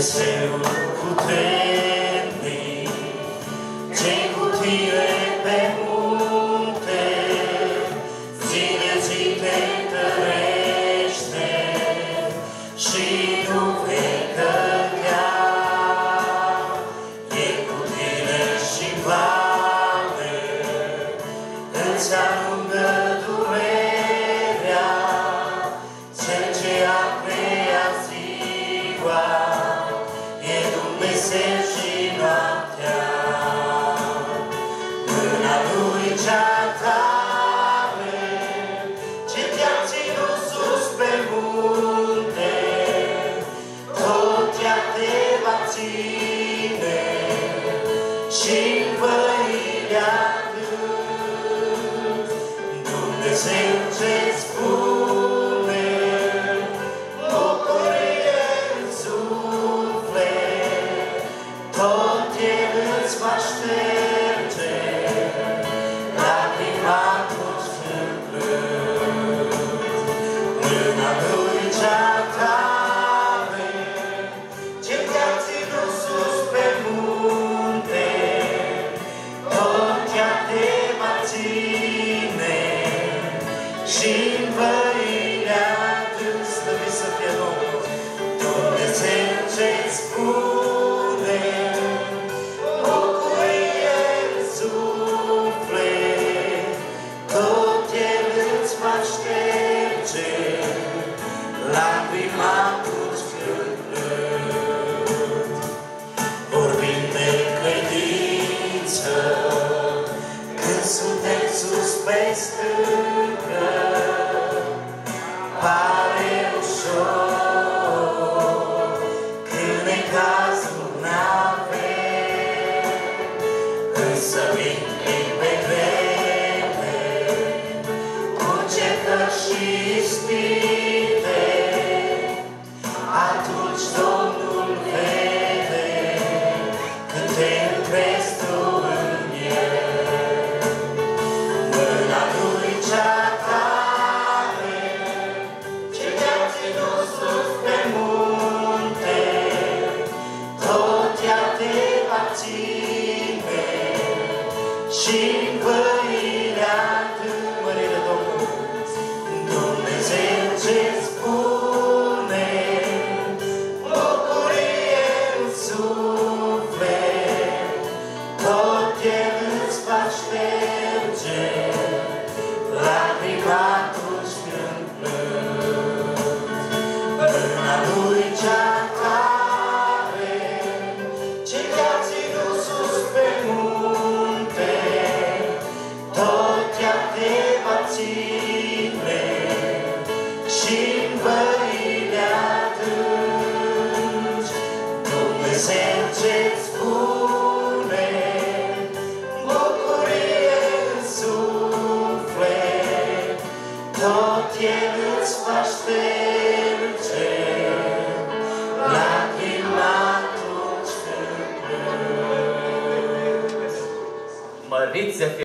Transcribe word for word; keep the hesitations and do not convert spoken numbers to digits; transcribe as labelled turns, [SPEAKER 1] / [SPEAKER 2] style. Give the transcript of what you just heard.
[SPEAKER 1] Dumnezeu puternic, ce cu tine pe munte, zi de zi te întărește și nu vei cădea. E cu tine și vale, îți alungă durerea, cel ce a creat ziua, e Dumnezeu și noaptea. Mâna Lui cea tare, ce te-a ținut sus pe munte, tot ea te va ține și-n văile adânc. Dumnezeu ce-ți spune bucurie în suflet, tot El îți va șterge lacrima atunci când plângi. Mâna Lui cea tare, ce te-a ținut sus pe munte, tot ea te va ține și-n văile adânc. Slăvit să fie Domnul! Dumnezeu ce-ți spune bucurie în suflet, tot El îți va șterge lacrima atunci când plângi. Vorbim de credință când suntem sus pe stâncă, pare ușor când necazul n-avem, însă vin clipe grele cu încercări și ispite, atunci Domnul vede când te încrezi tu în El. Mâna Lui cea tare, ce te-a ținut sus pe munte, tot ea te va ține și-n văile adânc. Mărire Domnul! Dumnezeu ce-ți spune bucurie în suflet, tot El îți va șterge lacrima atunci când plângi. Mâna Lui cea tare, ce te-a ținut sus pe munte, tot ea te va ține și-n văile adânci. Dumnezeu ce-ți spune bucurie în suflet, tot El îți va șterge lacrima atunci când plângi.
[SPEAKER 2] Măriți să fie